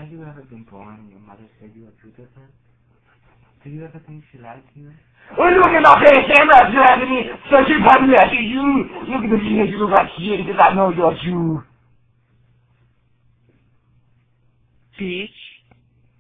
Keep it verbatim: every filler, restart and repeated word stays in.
Have you ever been born and your mother said you were too different? Do you ever think she liked you? Well, look at my face, I'm not driving me. Such a problem as you. Look at the things you look like shit because I know you're you. Bitch.